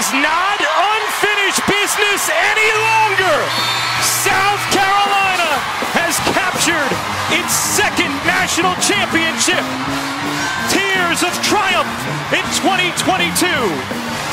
is not unfinished business any longer. South Carolina has captured its second national championship. Tears of triumph in 2022.